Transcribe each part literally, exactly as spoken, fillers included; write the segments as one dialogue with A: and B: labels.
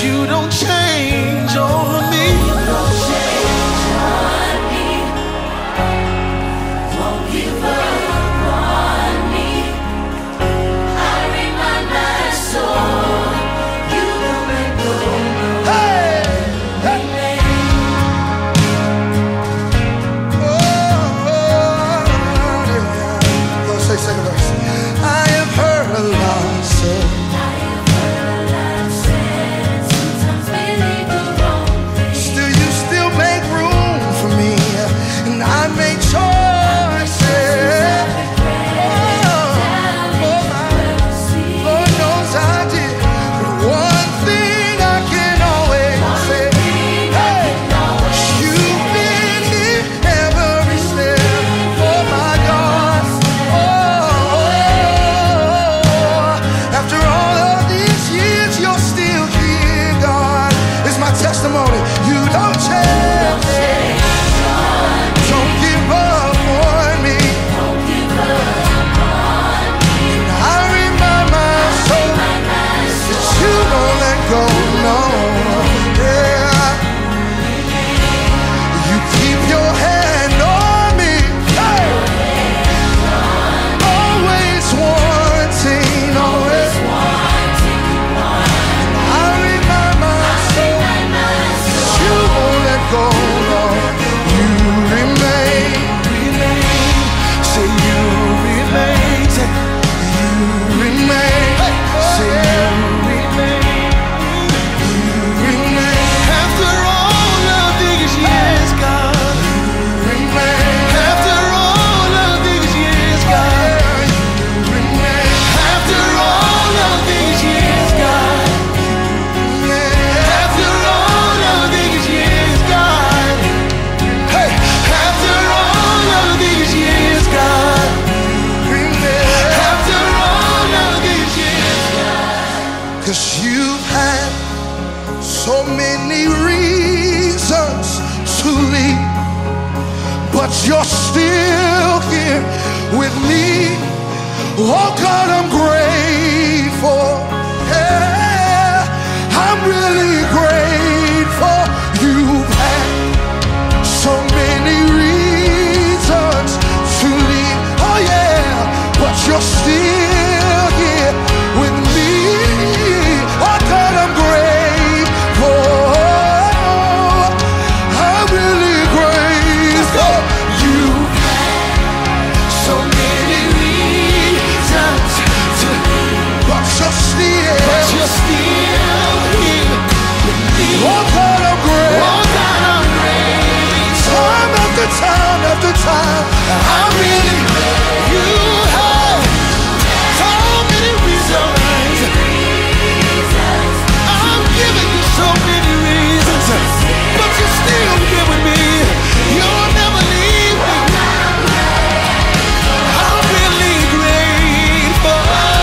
A: you don't change over me. You don't change on me. Won't give up on me. I remind my soul, you don't let go. Hey! Hey! Oh, oh, yeah. Go say second verse. I have heard a lot said. You're still here with me. Oh God, I'm grateful. Yeah, I'm really grateful. You've had so many reasons to leave. Oh yeah, but you're still here with me. Oh God, I'm grateful. I'm really grateful. You're still here with me. Oh God, I'm great. Oh God, I'm great. Time after time after time, I'm really great. You have so many reasons. I'm giving you so many reasons, but you're still here with me. You'll never leave me. I'm really grateful.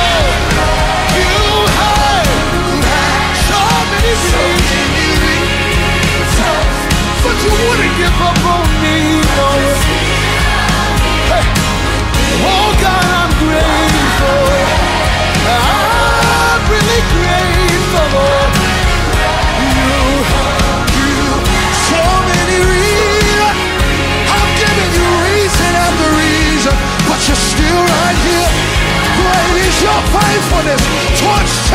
A: But you wouldn't give up on me, no. Hey. Oh God, I'm grateful. I'm really grateful. You, you, so many reasons. I'm giving you reason after reason, but you're still right here. Great is your faithfulness towards